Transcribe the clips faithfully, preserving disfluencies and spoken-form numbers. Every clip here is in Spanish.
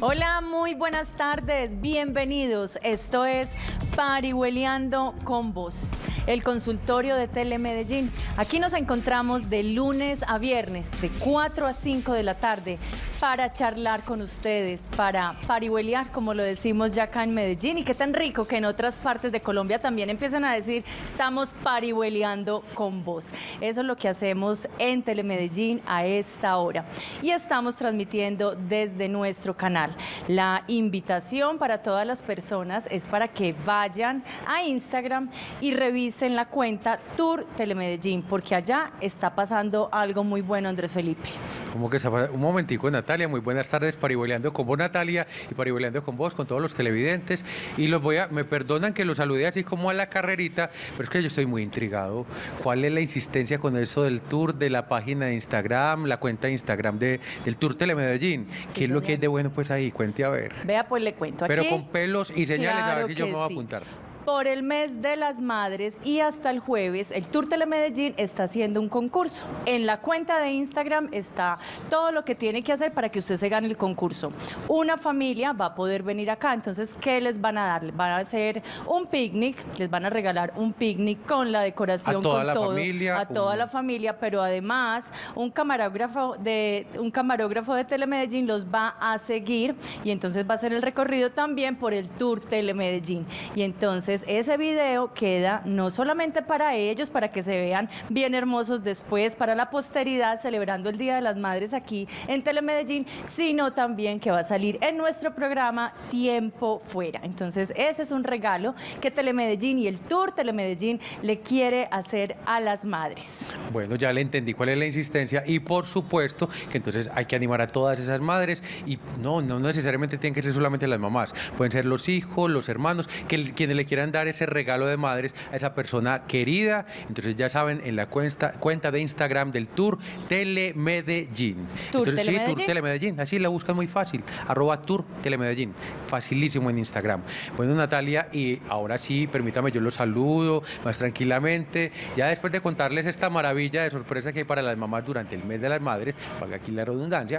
Hola, muy buenas tardes, bienvenidos. Esto es Parihueliando con Vos, el consultorio de Telemedellín. Aquí nos encontramos de lunes a viernes, de cuatro a cinco de la tarde, para charlar con ustedes, para parihueliar, como lo decimos ya acá en Medellín. Y qué tan rico que en otras partes de Colombia también empiezan a decir, estamos parihueliando con Vos. Eso es lo que hacemos en Telemedellín a esta hora. Y estamos transmitiendo desde nuestro canal. La invitación para todas las personas es para que vayan a Instagram y revisen la cuenta Tour Telemedellín, porque allá está pasando algo muy bueno, Andrés Felipe. Como que un momentico, Natalia, muy buenas tardes, parihueliando con vos, Natalia, y parihueliando con vos, con todos los televidentes. Y los voy a, me perdonan que los salude así como a la carrerita, pero es que yo estoy muy intrigado. ¿Cuál es la insistencia con eso del tour, de la página de Instagram, la cuenta de Instagram de, del Tour Telemedellín? Sí, ¿qué señor. Es lo que hay de bueno pues ahí? Cuente a ver. Vea, pues le cuento aquí. Pero con pelos y señales, claro, a ver si yo me voy a sí. apuntar. Por el mes de las madres y hasta el jueves, el Tour Telemedellín está haciendo un concurso. En la cuenta de Instagram está todo lo que tiene que hacer para que usted se gane el concurso. Una familia va a poder venir acá, entonces, ¿qué les van a dar? Les van a hacer un picnic, les van a regalar un picnic con la decoración, a toda con la todo, familia, a toda un... la familia, pero además un camarógrafo de un camarógrafo de Telemedellín los va a seguir y entonces va a hacer el recorrido también por el Tour Telemedellín. Y entonces ese video queda no solamente para ellos, para que se vean bien hermosos después, para la posteridad, celebrando el Día de las Madres aquí en Telemedellín, sino también que va a salir en nuestro programa Tiempo Fuera. Entonces, ese es un regalo que Telemedellín y el Tour Telemedellín le quiere hacer a las madres. Bueno, ya le entendí cuál es la insistencia y por supuesto que entonces hay que animar a todas esas madres y no, no necesariamente tienen que ser solamente las mamás, pueden ser los hijos, los hermanos, que quienes le quieran dar ese regalo de madres a esa persona querida. Entonces ya saben, en la cuenta, cuenta de Instagram del Tour Telemedellín. Tour Entonces Telemedellín. sí, Tour Telemedellín, así la buscan muy fácil, arroba Tour Telemedellín, facilísimo en Instagram. Bueno, Natalia, y ahora sí, permítame, yo los saludo más tranquilamente, ya después de contarles esta maravilla de sorpresa que hay para las mamás durante el mes de las madres, valga aquí la redundancia,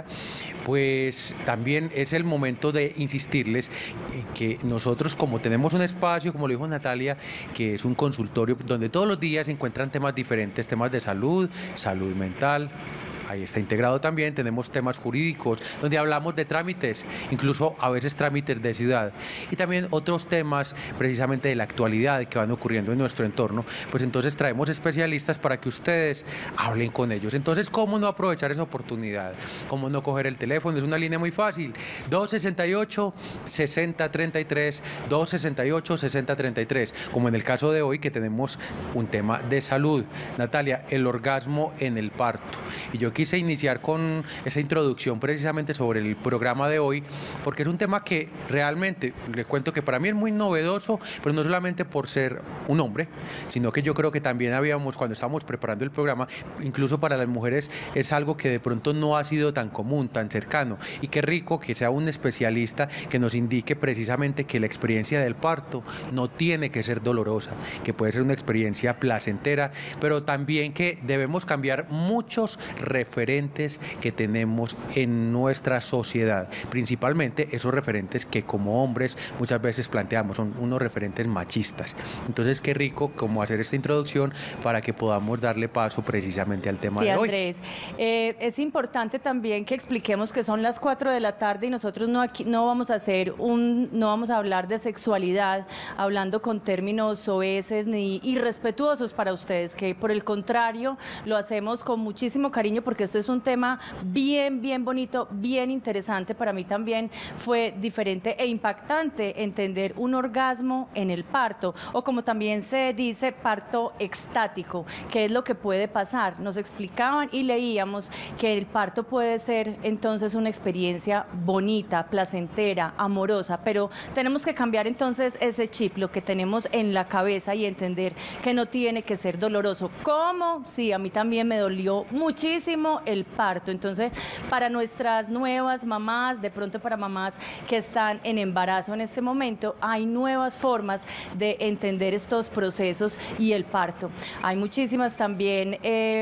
pues también es el momento de insistirles que nosotros, como tenemos un espacio, como lo dijo Natalia, que es un consultorio donde todos los días se encuentran temas diferentes, temas de salud, salud mental. Ahí está integrado también, tenemos temas jurídicos, donde hablamos de trámites, incluso a veces trámites de ciudad, y también otros temas precisamente de la actualidad que van ocurriendo en nuestro entorno, pues entonces traemos especialistas para que ustedes hablen con ellos. Entonces, ¿cómo no aprovechar esa oportunidad? ¿Cómo no coger el teléfono? Es una línea muy fácil, dos sesenta y ocho, sesenta treinta y tres, dos sesenta y ocho, sesenta treinta y tres, como en el caso de hoy que tenemos un tema de salud. Natalia, el orgasmo en el parto. Y yo quise iniciar con esa introducción precisamente sobre el programa de hoy, porque es un tema que realmente, les cuento que para mí es muy novedoso, pero no solamente por ser un hombre, sino que yo creo que también habíamos, cuando estábamos preparando el programa, incluso para las mujeres es algo que de pronto no ha sido tan común, tan cercano, y qué rico que sea un especialista que nos indique precisamente que la experiencia del parto no tiene que ser dolorosa, que puede ser una experiencia placentera, pero también que debemos cambiar muchos referentes que tenemos en nuestra sociedad, principalmente esos referentes que como hombres muchas veces planteamos, son unos referentes machistas. Entonces, qué rico como hacer esta introducción para que podamos darle paso precisamente al tema sí, de hoy. Andrés, eh, es importante también que expliquemos que son las cuatro de la tarde y nosotros no, aquí, no vamos a hacer un, no vamos a hablar de sexualidad, hablando con términos soeces ni irrespetuosos para ustedes, que por el contrario lo hacemos con muchísimo cariño, porque esto es un tema bien, bien bonito, bien interesante. Para mí también fue diferente e impactante entender un orgasmo en el parto, o como también se dice, parto extático, que es lo que puede pasar. Nos explicaban y leíamos que el parto puede ser entonces una experiencia bonita, placentera, amorosa, pero tenemos que cambiar entonces ese chip, lo que tenemos en la cabeza, y entender que no tiene que ser doloroso. ¿Cómo? Sí, a mí también me dolió muchísimo el parto. Entonces, para nuestras nuevas mamás, de pronto para mamás que están en embarazo en este momento, hay nuevas formas de entender estos procesos y el parto. Hay muchísimas también eh,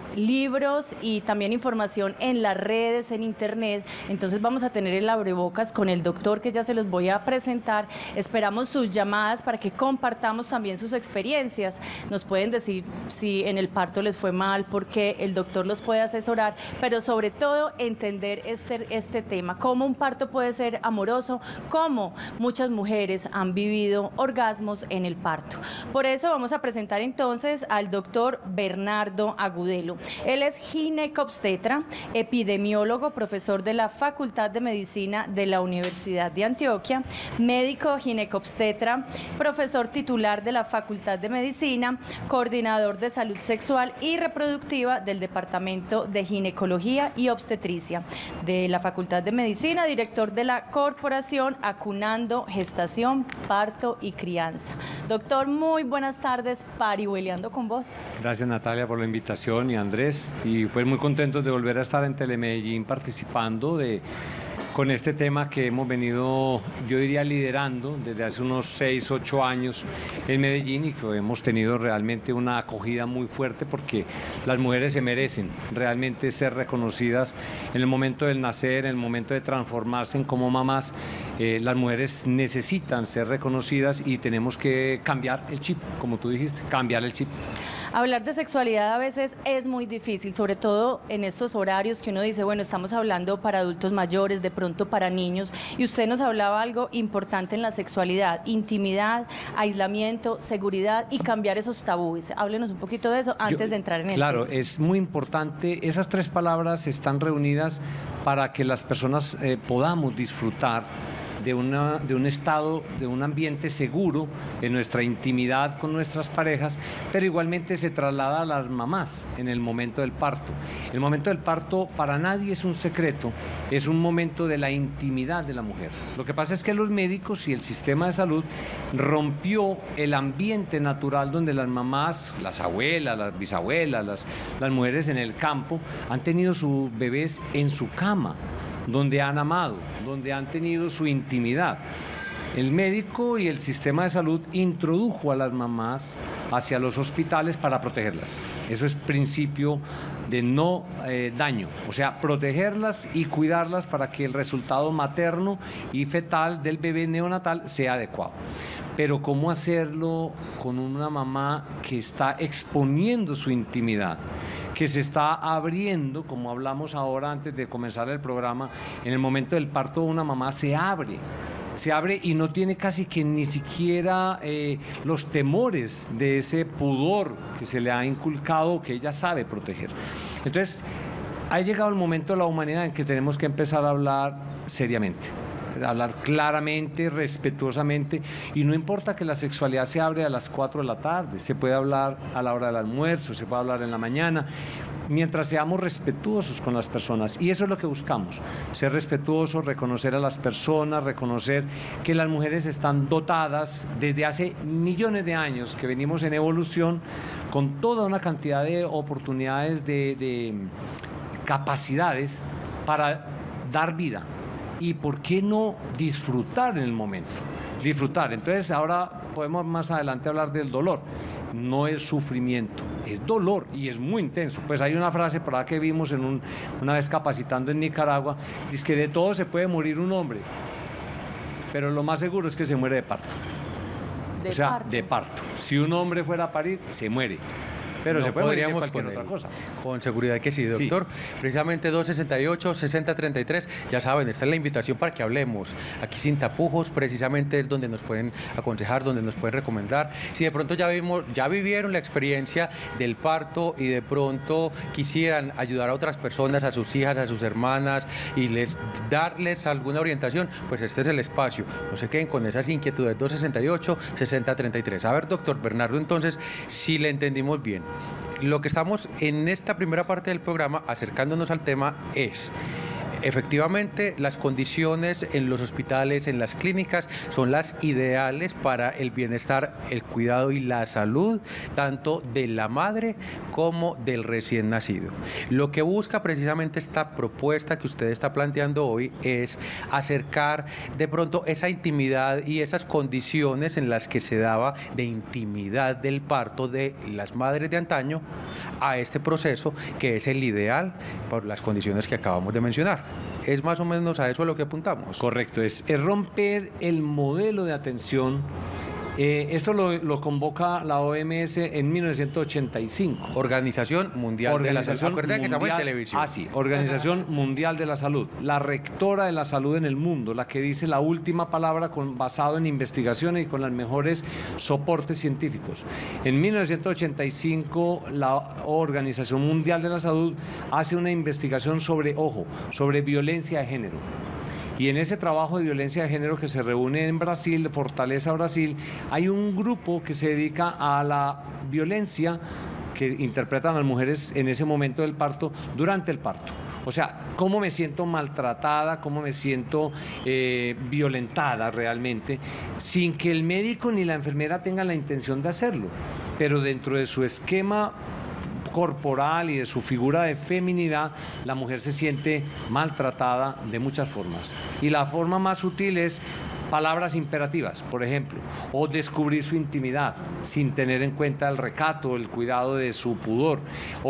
libros y también información en las redes, en internet. Entonces vamos a tener el abrebocas con el doctor, que ya se los voy a presentar. Esperamos sus llamadas para que compartamos también sus experiencias. Nos pueden decir si en el parto les fue mal, porque el doctor los puede asesorar, pero sobre todo entender este, este tema, cómo un parto puede ser amoroso, cómo muchas mujeres han vivido orgasmos en el parto. Por eso vamos a presentar entonces al doctor Bernardo Agudelo. Él es ginecobstetra, epidemiólogo, profesor de la Facultad de Medicina de la Universidad de Antioquia, médico ginecobstetra, profesor titular de la Facultad de Medicina, coordinador de salud sexual y reproductiva del Departamento de Ginecología y Obstetricia de la Facultad de Medicina, director de la Corporación Acunando Gestación, Parto y Crianza. Doctor, muy buenas tardes, parihueleando con vos. Gracias, Natalia, por la invitación, y Andrés, y pues muy contentos de volver a estar en Telemedellín participando de con este tema que hemos venido, yo diría, liderando desde hace unos seis, ocho años en Medellín, y que hemos tenido realmente una acogida muy fuerte, porque las mujeres se merecen realmente ser reconocidas en el momento del nacer, en el momento de transformarse en como mamás. Eh, las mujeres necesitan ser reconocidas y tenemos que cambiar el chip, como tú dijiste, cambiar el chip. Hablar de sexualidad a veces es muy difícil, sobre todo en estos horarios que uno dice, bueno, estamos hablando para adultos mayores, de pronto para niños, y usted nos hablaba algo importante en la sexualidad: intimidad, aislamiento, seguridad y cambiar esos tabúes. Háblenos un poquito de eso antes Yo, de entrar en el Claro, tema. es muy importante, esas tres palabras están reunidas para que las personas eh, podamos disfrutar de, una, de un estado, de un ambiente seguro en nuestra intimidad con nuestras parejas, pero igualmente se traslada a las mamás en el momento del parto. El momento del parto para nadie es un secreto, es un momento de la intimidad de la mujer. Lo que pasa es que los médicos y el sistema de salud rompió el ambiente natural donde las mamás, las abuelas, las bisabuelas, las, las mujeres en el campo han tenido sus bebés en su cama, donde han amado, donde han tenido su intimidad. El médico y el sistema de salud introdujo a las mamás hacia los hospitales para protegerlas. Eso es principio de no eh, daño, o sea, protegerlas y cuidarlas para que el resultado materno y fetal del bebé neonatal sea adecuado. Pero ¿cómo hacerlo con una mamá que está exponiendo su intimidad, que se está abriendo, como hablamos ahora antes de comenzar el programa? En el momento del parto una mamá se abre, se abre y no tiene casi que ni siquiera eh, los temores de ese pudor que se le ha inculcado, que ella sabe proteger. Entonces, ha llegado el momento de la humanidad en que tenemos que empezar a hablar seriamente, hablar claramente, respetuosamente, y no importa que la sexualidad se abre a las cuatro de la tarde, se puede hablar a la hora del almuerzo, se puede hablar en la mañana, mientras seamos respetuosos con las personas, y eso es lo que buscamos, ser respetuosos, reconocer a las personas, reconocer que las mujeres están dotadas desde hace millones de años, que venimos en evolución con toda una cantidad de oportunidades, de, de capacidades para dar vida. ¿Y por qué no disfrutar en el momento? Disfrutar. Entonces ahora podemos más adelante hablar del dolor. No es sufrimiento, es dolor, y es muy intenso. Pues hay una frase por ahí que vimos en un, una vez capacitando en Nicaragua, dice que de todo se puede morir un hombre, pero lo más seguro es que se muere de parto. De o sea, parto. de parto. Si un hombre fuera a parir, se muere. Pero no se puede morir de podríamos cualquier con otra él. cosa. Con seguridad que sí, doctor. Sí. Precisamente dos sesenta y ocho, sesenta treinta y tres, ya saben, esta es la invitación para que hablemos. Aquí sin tapujos, precisamente es donde nos pueden aconsejar, donde nos pueden recomendar. Si de pronto ya, vimos, ya vivieron la experiencia del parto y de pronto quisieran ayudar a otras personas, a sus hijas, a sus hermanas, y les darles alguna orientación, pues este es el espacio. No se queden con esas inquietudes. dos sesenta y ocho, sesenta treinta y tres. A ver, doctor Bernardo, entonces, si le entendimos bien, lo que estamos en esta primera parte del programa acercándonos al tema es Efectivamente, las condiciones en los hospitales, en las clínicas, son las ideales para el bienestar, el cuidado y la salud, tanto de la madre como del recién nacido. Lo que busca precisamente esta propuesta que usted está planteando hoy es acercar de pronto esa intimidad y esas condiciones en las que se daba de intimidad del parto de las madres de antaño a este proceso que es el ideal por las condiciones que acabamos de mencionar. Es más o menos a eso a lo que apuntamos. Correcto, es, es romper el modelo de atención. Eh, esto lo, lo convoca la O M S en mil novecientos ochenta y cinco. Organización Mundial Organización de la Salud. Acuérdense que estamos en Mundial- televisión. Ah, sí, Organización Mundial de la Salud. La rectora de la salud en el mundo, la que dice la última palabra con, basado en investigaciones y con los mejores soportes científicos. En mil novecientos ochenta y cinco, la Organización Mundial de la Salud hace una investigación sobre, ojo, sobre violencia de género. Y en ese trabajo de violencia de género que se reúne en Brasil, Fortaleza Brasil, hay un grupo que se dedica a la violencia que interpretan las mujeres en ese momento del parto, durante el parto. O sea, cómo me siento maltratada, cómo me siento eh, violentada realmente, sin que el médico ni la enfermera tengan la intención de hacerlo. Pero dentro de su esquema corporal y de su figura de feminidad, la mujer se siente maltratada de muchas formas. Y la forma más sutil es palabras imperativas, por ejemplo, o descubrir su intimidad sin tener en cuenta el recato, el cuidado de su pudor,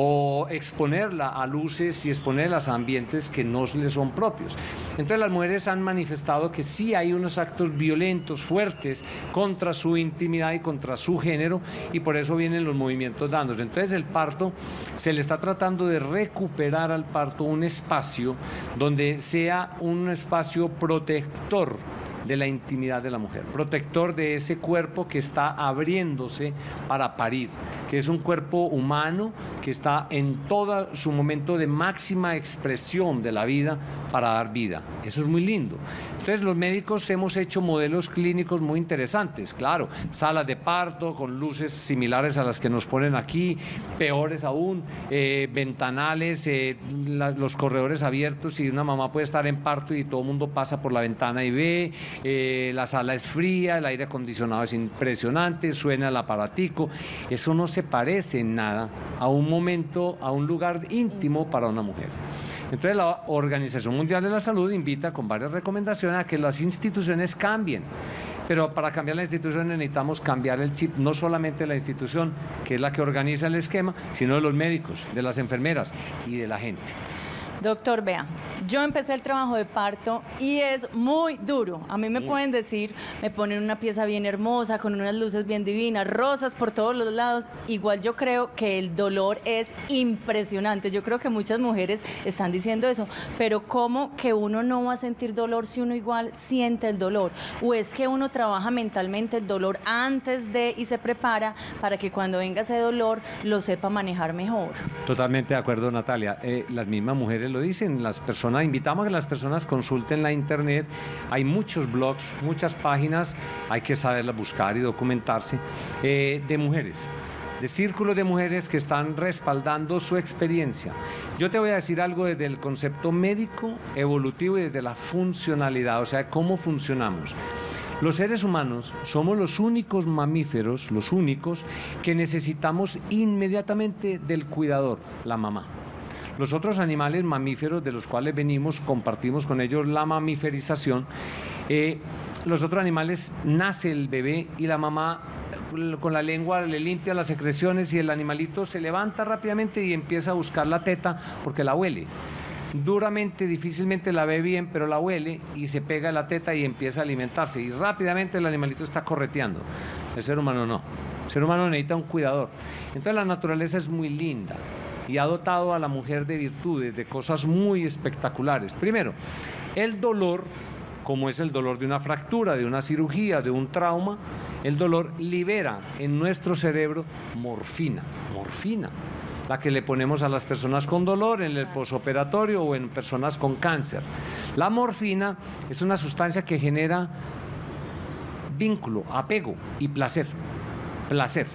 o exponerla a luces y exponerla a ambientes que no le son propios. Entonces las mujeres han manifestado que sí hay unos actos violentos, fuertes, contra su intimidad y contra su género, y por eso vienen los movimientos dándose. Entonces el parto, se le está tratando de recuperar al parto un espacio donde sea un espacio protector de la intimidad de la mujer, protector de ese cuerpo que está abriéndose para parir, que es un cuerpo humano que está en todo su momento de máxima expresión de la vida para dar vida. Eso es muy lindo. Entonces los médicos hemos hecho modelos clínicos muy interesantes, claro, salas de parto con luces similares a las que nos ponen aquí, peores aún, eh, ventanales, eh, la, los corredores abiertos, y una mamá puede estar en parto y todo el mundo pasa por la ventana y ve. Eh, la sala es fría, el aire acondicionado es impresionante, suena el aparatico. Eso no se parece en nada a un momento, a un lugar íntimo para una mujer. Entonces la Organización Mundial de la Salud invita con varias recomendaciones a que las instituciones cambien. Pero para cambiar la institución necesitamos cambiar el chip, no solamente de la institución, que es la que organiza el esquema, sino de los médicos, de las enfermeras y de la gente. Doctor, vea, yo empecé el trabajo de parto y es muy duro. A mí me pueden decir, me ponen una pieza bien hermosa, con unas luces bien divinas, rosas por todos los lados. Igual yo creo que el dolor es impresionante. Yo creo que muchas mujeres están diciendo eso, pero ¿cómo que uno no va a sentir dolor si uno igual siente el dolor? ¿O es que uno trabaja mentalmente el dolor antes de y se prepara para que cuando venga ese dolor lo sepa manejar mejor? Totalmente de acuerdo, Natalia. Eh, las mismas mujeres lo dicen, las personas, invitamos a que las personas consulten la internet, hay muchos blogs, muchas páginas, hay que saberlas buscar y documentarse, eh, de mujeres, de círculos de mujeres que están respaldando su experiencia. Yo te voy a decir algo desde el concepto médico, evolutivo y desde la funcionalidad, o sea, cómo funcionamos. Los seres humanos somos los únicos mamíferos, los únicos, que necesitamos inmediatamente del cuidador, la mamá. Los otros animales mamíferos de los cuales venimos, compartimos con ellos la mamiferización, eh, los otros animales, nace el bebé y la mamá con la lengua le limpia las secreciones y el animalito se levanta rápidamente y empieza a buscar la teta porque la huele. Duramente, difícilmente la ve bien, pero la huele y se pega a la teta y empieza a alimentarse. Y rápidamente el animalito está correteando. El ser humano no. El ser humano necesita un cuidador. Entonces la naturaleza es muy linda y ha dotado a la mujer de virtudes, de cosas muy espectaculares. Primero, el dolor, como es el dolor de una fractura, de una cirugía, de un trauma, el dolor libera en nuestro cerebro morfina, morfina, la que le ponemos a las personas con dolor en el posoperatorio o en personas con cáncer. La morfina es una sustancia que genera vínculo, apego y placer, placer.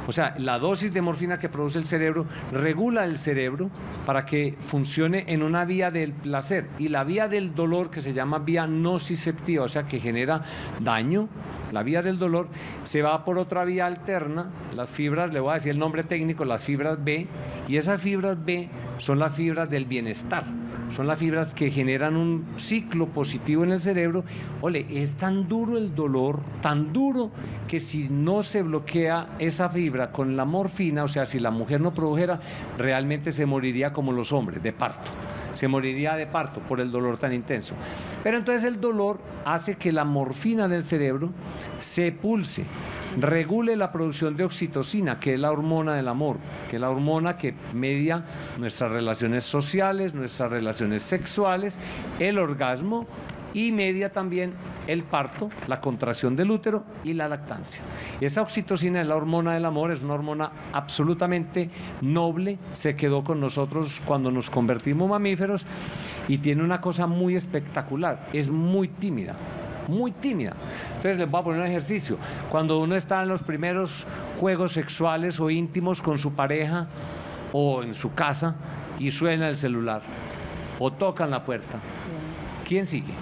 O sea, la dosis de morfina que produce el cerebro regula el cerebro para que funcione en una vía del placer, y la vía del dolor, que se llama vía nociceptiva, o sea, que genera daño, la vía del dolor se va por otra vía alterna, las fibras, le voy a decir el nombre técnico, las fibras B, y esas fibras B son las fibras del bienestar. Son las fibras que generan un ciclo positivo en el cerebro. Ole, es tan duro el dolor, tan duro, que si no se bloquea esa fibra con la morfina, o sea, si la mujer no produjera, realmente se moriría como los hombres, de parto. Se moriría de parto por el dolor tan intenso. Pero entonces el dolor hace que la morfina del cerebro se pulse, regule la producción de oxitocina, que es la hormona del amor, que es la hormona que media nuestras relaciones sociales, nuestras relaciones sexuales, el orgasmo, y media también el parto, la contracción del útero y la lactancia. Esa oxitocina es la hormona del amor, es una hormona absolutamente noble, se quedó con nosotros cuando nos convertimos mamíferos, y tiene una cosa muy espectacular, es muy tímida. Muy tímida. Entonces les voy a poner un ejercicio. Cuando uno está en los primeros juegos sexuales o íntimos con su pareja o en su casa y suena el celular o tocan la puerta, ¿quién sigue?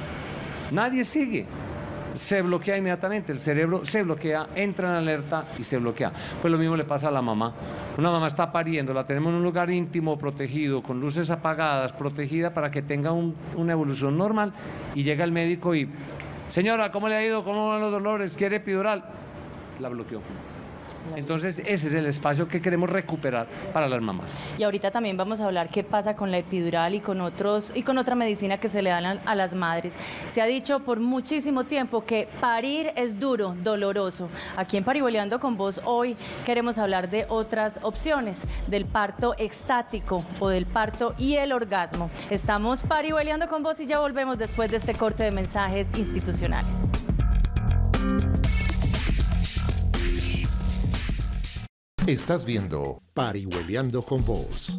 Nadie sigue. Se bloquea inmediatamente, el cerebro se bloquea, entra en alerta y se bloquea. Pues lo mismo le pasa a la mamá. Una mamá está pariendo, la tenemos en un lugar íntimo, protegido, con luces apagadas, protegida para que tenga un, una evolución normal, y llega el médico y, señora, ¿cómo le ha ido? ¿Cómo van los dolores? ¿Quiere epidural? La bloqueó. Entonces ese es el espacio que queremos recuperar para las mamás. Y ahorita también vamos a hablar qué pasa con la epidural y con otros y con otra medicina que se le dan a, a las madres. Se ha dicho por muchísimo tiempo que parir es duro, doloroso. Aquí en Parihueliando con Vos hoy queremos hablar de otras opciones, del parto extático o del parto y el orgasmo. Estamos Parihueliando con Vos y ya volvemos después de este corte de mensajes institucionales. Estás viendo Parihueliando con Vos.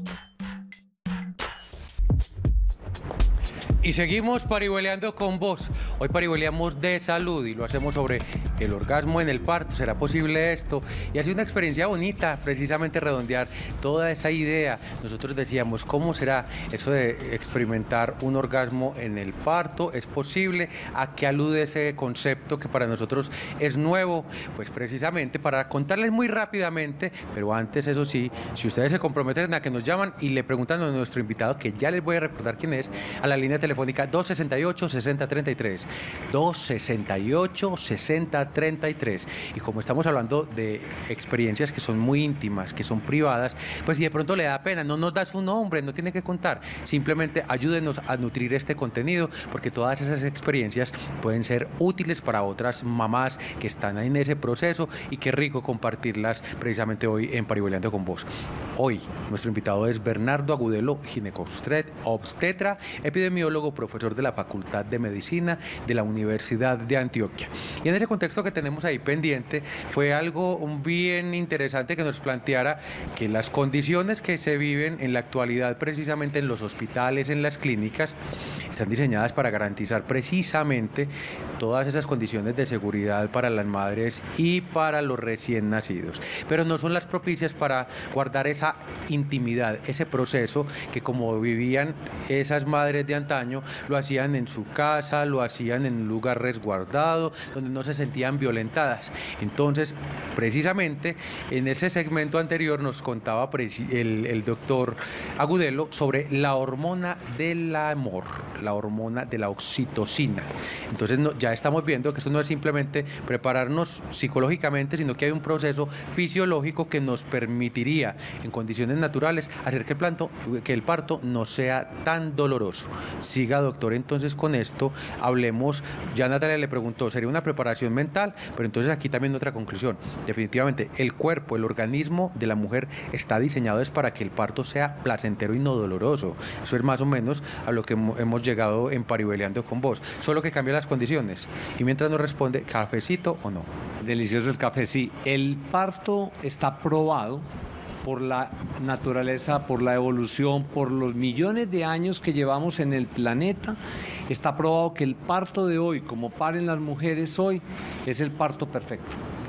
Y seguimos parihueleando con vos. Hoy parihueleamos de salud y lo hacemos sobre el orgasmo en el parto. ¿Será posible esto? Y ha sido una experiencia bonita, precisamente redondear toda esa idea. Nosotros decíamos, ¿cómo será eso de experimentar un orgasmo en el parto? ¿Es posible? ¿A qué alude ese concepto que para nosotros es nuevo? Pues precisamente para contarles muy rápidamente, pero antes, eso sí, si ustedes se comprometen a que nos llaman y le preguntan a nuestro invitado, que ya les voy a recordar quién es, a la línea telefónica dos sesenta y ocho, sesenta treinta y tres, dos sesenta y ocho, sesenta treinta y tres. Y como estamos hablando de experiencias que son muy íntimas, que son privadas, pues si de pronto le da pena, no nos da su nombre, no tiene que contar, simplemente ayúdenos a nutrir este contenido, porque todas esas experiencias pueden ser útiles para otras mamás que están en ese proceso, y qué rico compartirlas precisamente hoy en Parihueliando con Vos. Hoy nuestro invitado es Bernardo Agudelo, ginecobstetra, epidemiólogo, profesor de la Facultad de Medicina de la Universidad de Antioquia. Y en ese contexto que tenemos ahí pendiente, fue algo bien interesante que nos planteara que las condiciones que se viven en la actualidad, precisamente en los hospitales, en las clínicas, están diseñadas para garantizar precisamente todas esas condiciones de seguridad para las madres y para los recién nacidos, pero no son las propicias para guardar esa intimidad, ese proceso que, como vivían esas madres de antaño, lo hacían en su casa, lo hacían en un lugar resguardado, donde no se sentían violentadas. Entonces, precisamente en ese segmento anterior nos contaba el, el doctor Agudelo sobre la hormona del amor, la hormona de la oxitocina. Entonces no, ya estamos viendo que esto no es simplemente prepararnos psicológicamente, sino que hay un proceso fisiológico que nos permitiría en condiciones naturales hacer que el, planto, que el parto no sea tan doloroso. Siga, doctor, entonces con esto hablemos. Ya Natalia le preguntó, ¿sería una preparación mental? Pero entonces aquí también otra conclusión. Definitivamente el cuerpo, el organismo de la mujer está diseñado es para que el parto sea placentero y no doloroso. Eso es más o menos a lo que hemos llegado en Parihueliando con Vos, solo que cambia las condiciones. Y mientras nos responde, ¿cafecito o no? Delicioso el café, sí. El parto está probado por la naturaleza, por la evolución, por los millones de años que llevamos en el planeta. Está probado que el parto de hoy, como paren las mujeres hoy, es el parto perfecto.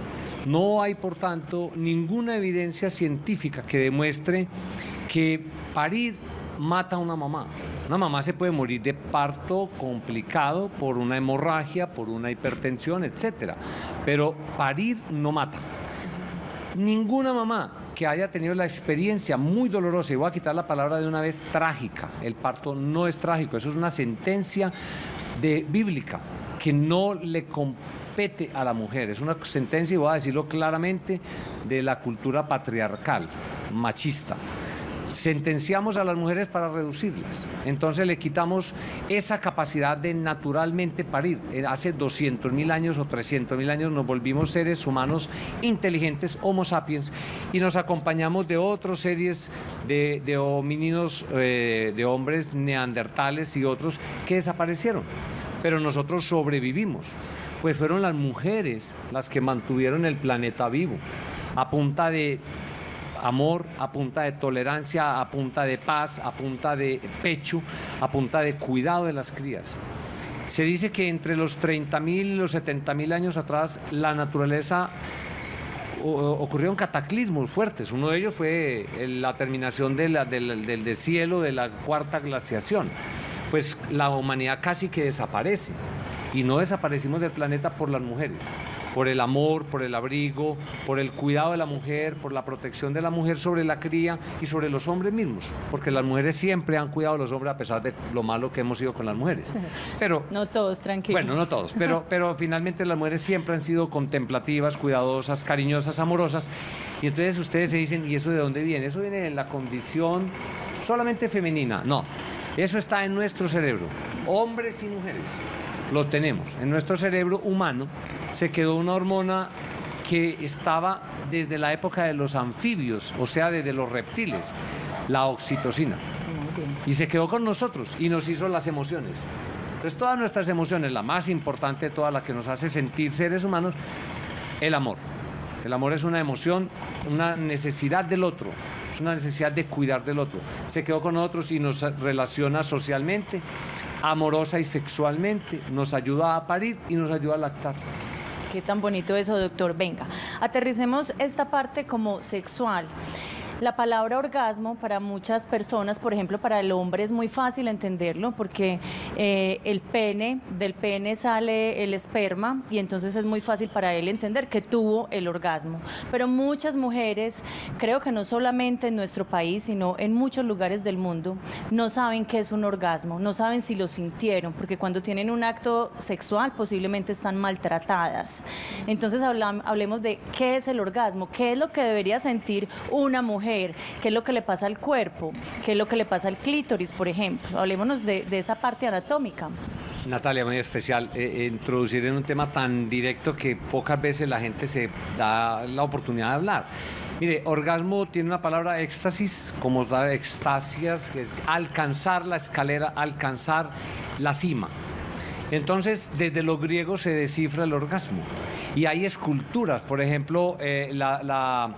No hay, por tanto, ninguna evidencia científica que demuestre que parir mata a una mamá. Una mamá se puede morir de parto complicado por una hemorragia, por una hipertensión, etcétera. Pero parir no mata. Ninguna mamá que haya tenido la experiencia muy dolorosa, y voy a quitar la palabra de una vez, trágica. El parto no es trágico, eso es una sentencia de, bíblica que no le compete a la mujer. Es una sentencia, y voy a decirlo claramente, de la cultura patriarcal, machista. Sentenciamos a las mujeres para reducirlas. Entonces le quitamos esa capacidad de naturalmente parir. Hace doscientos mil años o trescientos mil años nos volvimos seres humanos inteligentes, Homo sapiens, y nos acompañamos de otras series de, de homínidos, eh, de hombres neandertales y otros que desaparecieron. Pero nosotros sobrevivimos. Pues fueron las mujeres las que mantuvieron el planeta vivo, a punta de amor, a punta de tolerancia, a punta de paz, a punta de pecho, a punta de cuidado de las crías. Se dice que entre los treinta mil y los setenta mil años atrás, la naturaleza ocurrieron cataclismos fuertes. Uno de ellos fue la terminación de la, del, del deshielo de la cuarta glaciación. Pues la humanidad casi que desaparece, y no desaparecimos del planeta por las mujeres, por el amor, por el abrigo, por el cuidado de la mujer, por la protección de la mujer sobre la cría y sobre los hombres mismos, porque las mujeres siempre han cuidado a los hombres a pesar de lo malo que hemos sido con las mujeres. Pero no todos, tranquilo. Bueno, no todos, pero, pero finalmente las mujeres siempre han sido contemplativas, cuidadosas, cariñosas, amorosas, y entonces ustedes se dicen, ¿y eso de dónde viene? Eso viene de la condición solamente femenina. No, eso está en nuestro cerebro, hombres y mujeres. Lo tenemos. En nuestro cerebro humano se quedó una hormona que estaba desde la época de los anfibios, o sea, desde los reptiles, la oxitocina. Y se quedó con nosotros y nos hizo las emociones. Entonces, todas nuestras emociones, la más importante de todas, la que nos hace sentir seres humanos, el amor. El amor es una emoción, una necesidad del otro, es una necesidad de cuidar del otro. Se quedó con nosotros y nos relaciona socialmente, amorosa y sexualmente, nos ayuda a parir y nos ayuda a lactar. Qué tan bonito eso, doctor. Venga, aterricemos esta parte como sexual. La palabra orgasmo para muchas personas, por ejemplo, para el hombre es muy fácil entenderlo porque eh, el pene, del pene sale el esperma y entonces es muy fácil para él entender que tuvo el orgasmo. Pero muchas mujeres, creo que no solamente en nuestro país, sino en muchos lugares del mundo, no saben qué es un orgasmo, no saben si lo sintieron, porque cuando tienen un acto sexual posiblemente están maltratadas. Entonces hablamos, hablemos de qué es el orgasmo, qué es lo que debería sentir una mujer, qué es lo que le pasa al cuerpo, qué es lo que le pasa al clítoris, por ejemplo. Hablémonos de, de esa parte anatómica. Natalia, muy especial, eh, introducir en un tema tan directo que pocas veces la gente se da la oportunidad de hablar. Mire, orgasmo tiene una palabra éxtasis, como da extasias, que es alcanzar la escalera, alcanzar la cima. Entonces, desde los griegos se descifra el orgasmo. Y hay esculturas, por ejemplo, eh, la, la,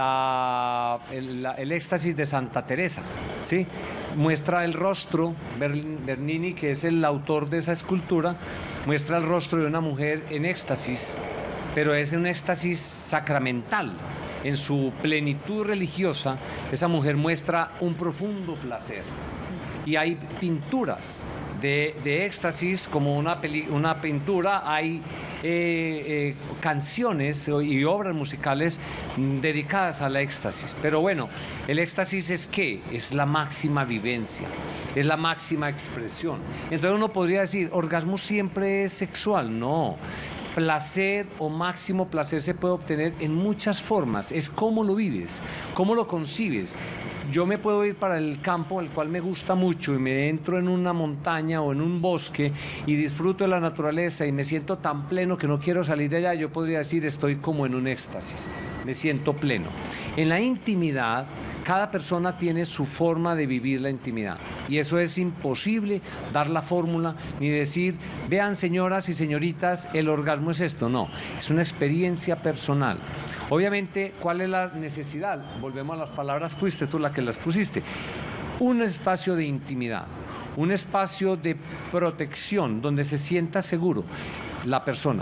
la, el, la, el éxtasis de Santa Teresa, ¿sí? Muestra el rostro, Bernini, que es el autor de esa escultura, muestra el rostro de una mujer en éxtasis, pero es un éxtasis sacramental. En su plenitud religiosa, esa mujer muestra un profundo placer. Y hay pinturas de, de éxtasis, como una, peli, una pintura, hay eh, eh, canciones y obras musicales dedicadas al éxtasis. Pero bueno, el éxtasis es ¿qué? Es la máxima vivencia, es la máxima expresión. Entonces uno podría decir, ¿orgasmo siempre es sexual? No. Placer o máximo placer se puede obtener en muchas formas, es cómo lo vives, cómo lo concibes. Yo me puedo ir para el campo, el cual me gusta mucho, y me entro en una montaña o en un bosque y disfruto de la naturaleza y me siento tan pleno que no quiero salir de allá. Yo podría decir, estoy como en un éxtasis, me siento pleno. En la intimidad, cada persona tiene su forma de vivir la intimidad y eso es imposible dar la fórmula ni decir, vean señoras y señoritas, el orgasmo es esto. No, es una experiencia personal. Obviamente, ¿cuál es la necesidad? Volvemos a las palabras, fuiste tú la que las pusiste. Un espacio de intimidad, un espacio de protección donde se sienta seguro la persona.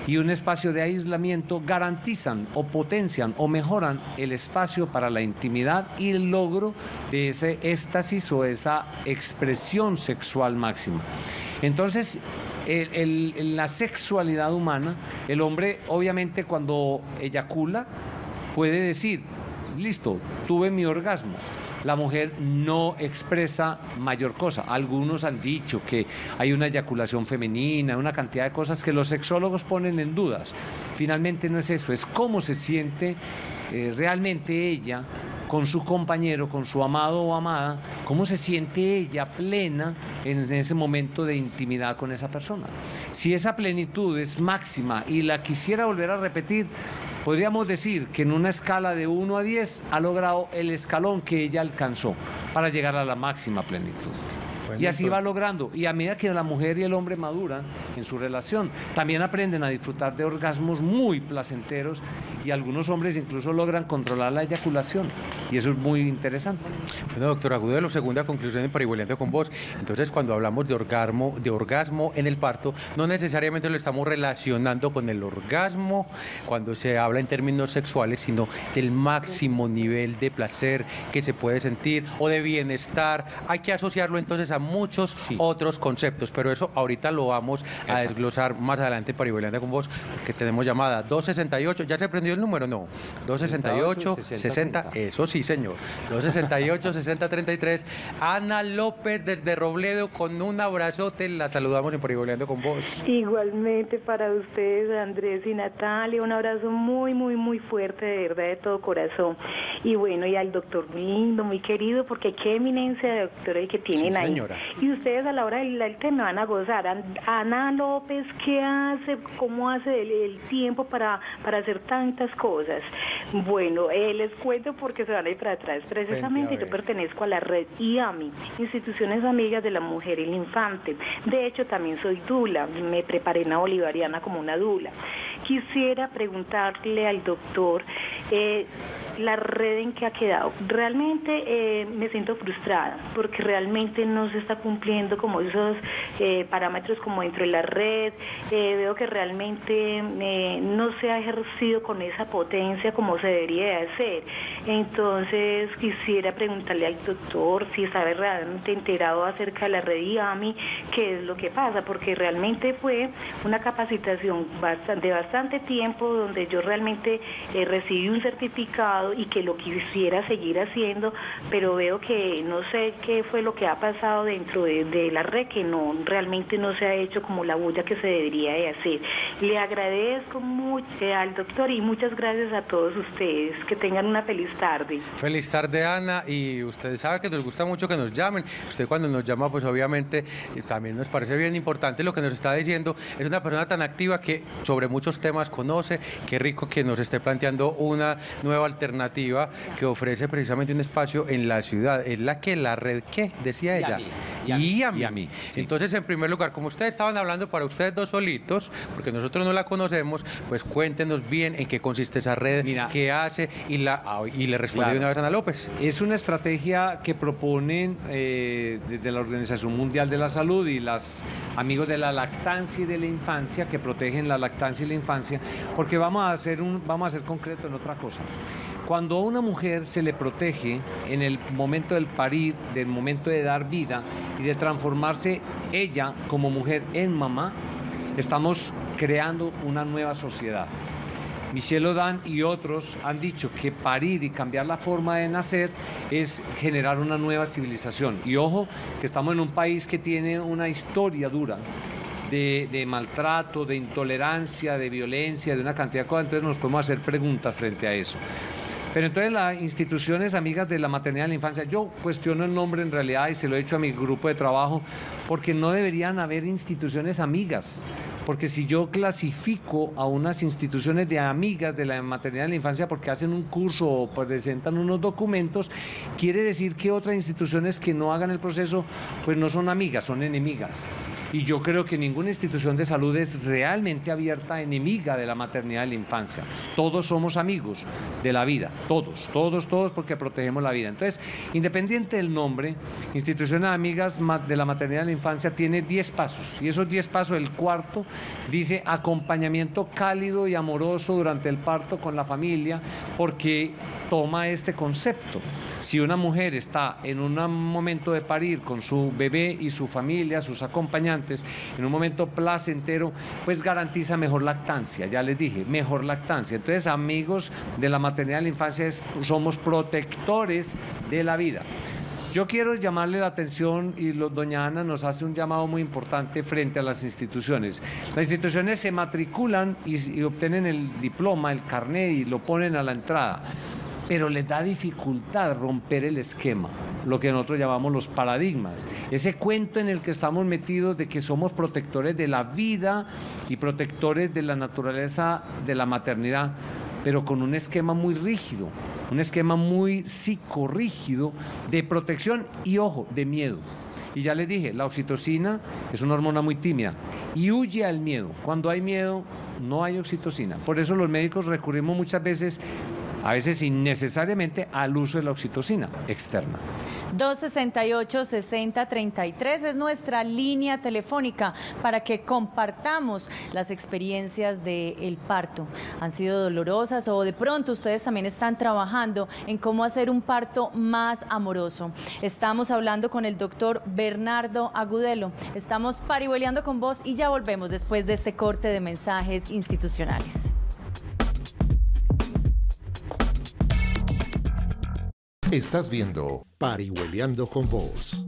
y un espacio de aislamiento garantizan o potencian o mejoran el espacio para la intimidad y el logro de ese éxtasis o esa expresión sexual máxima. Entonces, el, el, en la sexualidad humana, el hombre obviamente cuando eyacula puede decir, listo, tuve mi orgasmo. La mujer no expresa mayor cosa. Algunos han dicho que hay una eyaculación femenina, una cantidad de cosas que los sexólogos ponen en dudas. Finalmente no es eso, es cómo se siente eh, realmente ella con su compañero, con su amado o amada, cómo se siente ella plena en ese momento de intimidad con esa persona. Si esa plenitud es máxima y la quisiera volver a repetir, podríamos decir que en una escala de uno a diez ha logrado el escalón que ella alcanzó para llegar a la máxima plenitud. Bueno, y así va logrando. Y a medida que la mujer y el hombre maduran en su relación, también aprenden a disfrutar de orgasmos muy placenteros y algunos hombres incluso logran controlar la eyaculación. Y eso es muy interesante. Bueno, doctor Agudelo, segunda conclusión en Parihueliando con Vos. Entonces, cuando hablamos de orgasmo, de orgasmo en el parto, no necesariamente lo estamos relacionando con el orgasmo cuando se habla en términos sexuales, sino del máximo nivel de placer que se puede sentir o de bienestar. Hay que asociarlo entonces a muchos sí. otros conceptos, pero eso ahorita lo vamos Exacto. a desglosar más adelante en Parihueliando con Vos, porque tenemos llamada dos sesenta y ocho, ¿ya se prendió el número? No, dos sesenta y ocho, sesenta, eso sí señor, dos sesenta y ocho, sesenta, treinta y tres. Ana López desde Robledo, con un abrazote, la saludamos en Parihueliando con Vos. Igualmente para ustedes, Andrés y Natalia, un abrazo muy, muy, muy fuerte, de verdad, de todo corazón. Y bueno, y al doctor lindo, muy querido, porque qué eminencia de doctora que tienen sí, ahí. Señora. Y ustedes a la hora del, del tema van a gozar. Ana López, ¿qué hace? ¿Cómo hace el, el tiempo para, para hacer tantas cosas? Bueno, eh, les cuento porque se van a ir para atrás. Precisamente yo pertenezco a la red I A M I, Instituciones Amigas de la Mujer y el Infante. De hecho, también soy dula. Me preparé en la Bolivariana como una dula. Quisiera preguntarle al doctor eh, la red en que ha quedado. Realmente eh, me siento frustrada porque realmente no se está cumpliendo como esos eh, parámetros como dentro de la red. Eh, veo que realmente eh, no se ha ejercido con esa potencia como se debería de hacer. Entonces quisiera preguntarle al doctor si sabe realmente enterado acerca de la red I A M I, qué es lo que pasa, porque realmente fue una capacitación bastante, de bastante tiempo donde yo realmente eh, recibí un certificado y que lo quisiera seguir haciendo, pero veo que no sé qué fue lo que ha pasado dentro de, de la red, que no realmente no se ha hecho como la bulla que se debería de hacer. Le agradezco mucho al doctor y muchas gracias a todos ustedes. Que tengan una feliz tarde. Feliz tarde, Ana, y usted sabe que nos gusta mucho que nos llamen. Usted cuando nos llama, pues obviamente también nos parece bien importante lo que nos está diciendo. Es una persona tan activa que sobre muchos temas conoce. Qué rico que nos esté planteando una nueva alternativa que ofrece precisamente un espacio en la ciudad. Es la que la red, ¿qué? Decía ella. Y a mí. Y a mí. Y a mí, sí. Entonces, en primer lugar, como ustedes estaban hablando para ustedes dos solitos, porque nosotros no la conocemos, pues cuéntenos bien en qué consiste esa red, Mira, qué hace, y, la, y le respondió claro. una vez Ana López. Es una estrategia que proponen eh, desde la Organización Mundial de la Salud y los amigos de la lactancia y de la infancia, que protegen la lactancia y la infancia, porque vamos a hacer un, vamos a ser concreto en otra cosa. Cuando a una mujer se le protege en el momento del parir, del momento de dar vida y de transformarse ella como mujer en mamá, estamos creando una nueva sociedad. Michel Odan y otros han dicho que parir y cambiar la forma de nacer es generar una nueva civilización. Y ojo, que estamos en un país que tiene una historia dura de, de maltrato, de intolerancia, de violencia, de una cantidad de cosas. Entonces nos podemos hacer preguntas frente a eso. Pero entonces las instituciones amigas de la maternidad y la infancia, yo cuestiono el nombre en realidad y se lo he dicho a mi grupo de trabajo, porque no deberían haber instituciones amigas, porque si yo clasifico a unas instituciones de amigas de la maternidad y la infancia porque hacen un curso o presentan unos documentos, quiere decir que otras instituciones que no hagan el proceso pues no son amigas, son enemigas. Y yo creo que ninguna institución de salud es realmente abierta, enemiga de la maternidad y la infancia. Todos somos amigos de la vida, todos, todos, todos, porque protegemos la vida. Entonces, independiente del nombre, Instituciones Amigas de la Maternidad y la Infancia tiene diez pasos, y esos diez pasos, el cuarto, dice acompañamiento cálido y amoroso durante el parto con la familia, porque toma este concepto. Si una mujer está en un momento de parir con su bebé y su familia, sus acompañantes, en un momento placentero, pues garantiza mejor lactancia, ya les dije, mejor lactancia. Entonces, amigos de la maternidad y la infancia, es, somos protectores de la vida. Yo quiero llamarle la atención, y lo, doña Ana nos hace un llamado muy importante frente a las instituciones. Las instituciones se matriculan y, y obtienen el diploma, el carnet, y lo ponen a la entrada, pero les da dificultad romper el esquema, lo que nosotros llamamos los paradigmas. Ese cuento en el que estamos metidos de que somos protectores de la vida y protectores de la naturaleza de la maternidad, pero con un esquema muy rígido, un esquema muy psicorrígido de protección y, ojo, de miedo. Y ya les dije, la oxitocina es una hormona muy tímida y huye al miedo. Cuando hay miedo, no hay oxitocina. Por eso los médicos recurrimos muchas veces, a veces innecesariamente, al uso de la oxitocina externa. dos sesenta y ocho, sesenta treinta y tres es nuestra línea telefónica para que compartamos las experiencias del parto. ¿Han sido dolorosas o de pronto ustedes también están trabajando en cómo hacer un parto más amoroso? Estamos hablando con el doctor Bernardo Agudelo. Estamos parihueleando con vos y ya volvemos después de este corte de mensajes institucionales. Estás viendo Parihueleando con Vos.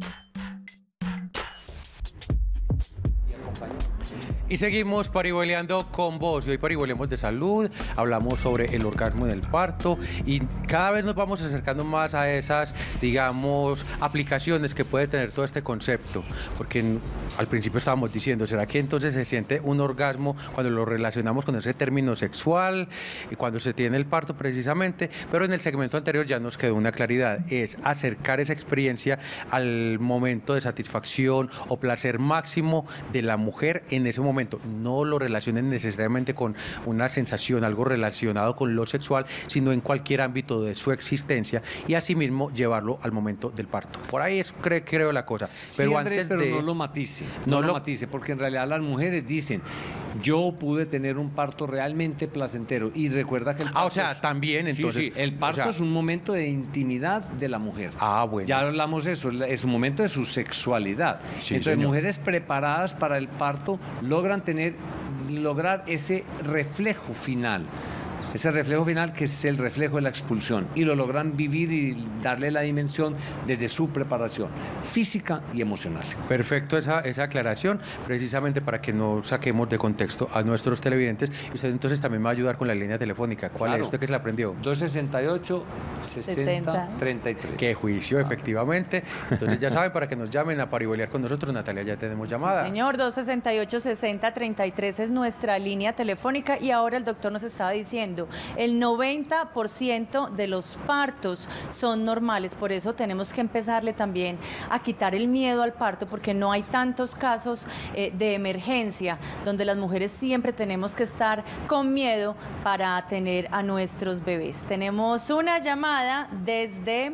Y seguimos parihueleando con vos. Y hoy parihuelemos de salud, hablamos sobre el orgasmo en el parto y cada vez nos vamos acercando más a esas, digamos, aplicaciones que puede tener todo este concepto. Porque en, al principio estábamos diciendo, ¿será que entonces se siente un orgasmo cuando lo relacionamos con ese término sexual y cuando se tiene el parto precisamente? Pero en el segmento anterior ya nos quedó una claridad, es acercar esa experiencia al momento de satisfacción o placer máximo de la mujer en ese momento. No lo relacionen necesariamente con una sensación, algo relacionado con lo sexual, sino en cualquier ámbito de su existencia y asimismo llevarlo al momento del parto. Por ahí es, creo, creo la cosa. Sí, pero Andrés, antes pero de... no lo matice, no, no lo lo matice, porque en realidad las mujeres dicen, yo pude tener un parto realmente placentero, y recuerda que el parto... Ah, o sea, es... también, entonces... Sí, sí, el parto, o sea... es un momento de intimidad de la mujer. Ah, bueno. Ya hablamos de eso, es un momento de su sexualidad. Sí, entonces, señor. Mujeres preparadas para el parto logran tener, lograr ese reflejo final. Ese reflejo final que es el reflejo de la expulsión, y lo logran vivir y darle la dimensión desde su preparación física y emocional. Perfecto esa, esa aclaración, precisamente para que no saquemos de contexto a nuestros televidentes. Y usted entonces también me va a ayudar con la línea telefónica. ¿Cuál Claro. es? ¿Usted que se la aprendió? dos sesenta y ocho, sesenta, treinta y tres. Qué juicio, efectivamente. Entonces ya saben, para que nos llamen a parihuelear con nosotros. Natalia, ya tenemos llamada. Sí, señor, dos sesenta y ocho, sesenta treinta y tres es nuestra línea telefónica, y ahora el doctor nos estaba diciendo, el noventa por ciento de los partos son normales, por eso tenemos que empezarle también a quitar el miedo al parto, porque no hay tantos casos eh, de emergencia donde las mujeres siempre tenemos que estar con miedo para tener a nuestros bebés. Tenemos una llamada desde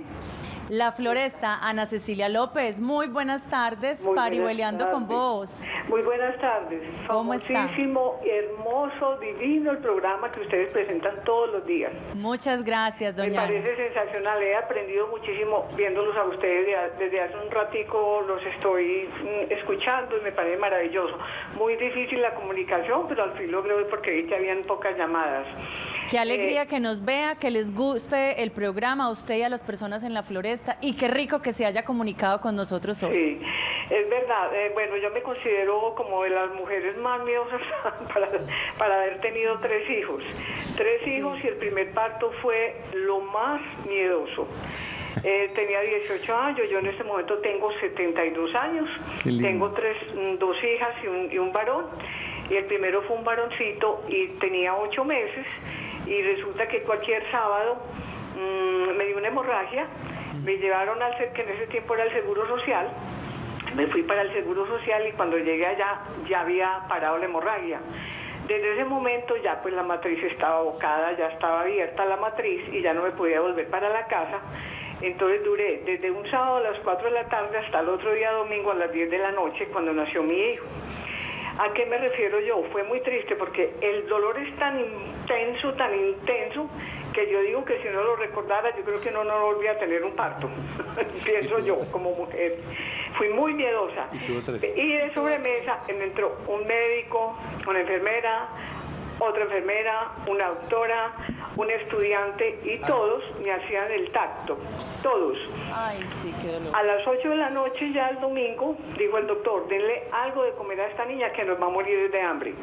La Floresta, Ana Cecilia López. Muy buenas tardes, Muy parihueleando buenas con vos. Muy buenas tardes. ¿Cómo está? Famosísimo, hermoso, divino el programa que ustedes presentan todos los días. Muchas gracias, Me doña Ana. parece sensacional, he aprendido muchísimo viéndolos a ustedes de- desde hace un ratico, los estoy mm, escuchando y me parece maravilloso. Muy difícil la comunicación, pero al fin logré porque vi que habían pocas llamadas. Qué alegría Eh, que nos vea, que les guste el programa a usted y a las personas en La Floresta, y qué rico que se haya comunicado con nosotros hoy. Sí, es verdad. Eh, bueno, yo me considero como de las mujeres más miedosas para, para haber tenido tres hijos. Tres hijos y el primer parto fue lo más miedoso. Eh, tenía dieciocho años, yo en este momento tengo setenta y dos años, Qué lindo. tengo tres, mm, dos hijas y un, y un varón, y el primero fue un varoncito y tenía ocho meses, y resulta que cualquier sábado mmm, me dio una hemorragia, me llevaron al, que en ese tiempo era el Seguro Social, Me fui para el Seguro Social y cuando llegué allá ya había parado la hemorragia. Desde ese momento ya pues la matriz estaba abocada, ya estaba abierta la matriz y ya no me podía volver para la casa. Entonces duré desde un sábado a las cuatro de la tarde hasta el otro día domingo a las diez de la noche cuando nació mi hijo. ¿A qué me refiero yo? Fue muy triste porque el dolor es tan intenso, tan intenso, que yo digo que si no lo recordara, yo creo que no, no volvía a tener un parto. Pienso yo, como mujer. Fui muy miedosa. Y, y de sobremesa me entró un médico, una enfermera, otra enfermera, una doctora, un estudiante y todos me hacían el tacto, todos. Ay, sí, qué dolor. A las ocho de la noche ya el domingo, dijo el doctor, denle algo de comer a esta niña que nos va a morir de hambre.